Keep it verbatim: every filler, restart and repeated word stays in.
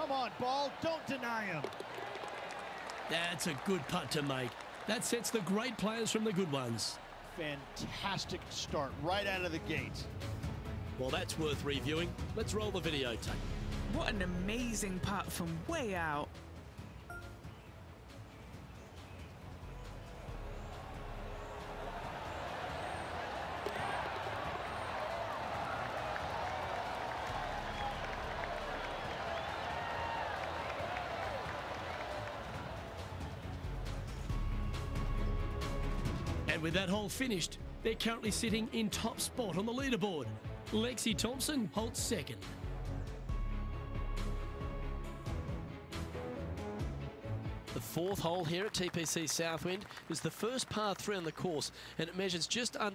Come on, ball, don't deny him. That's a good putt to make. That sets the great players from the good ones. Fantastic start right out of the gate. Well, that's worth reviewing. Let's roll the videotape. What an amazing putt from way out. And with that hole finished, they're currently sitting in top spot on the leaderboard. Lexi Thompson holds second. The fourth hole here at T P C Southwind is the first par three on the course, and it measures just under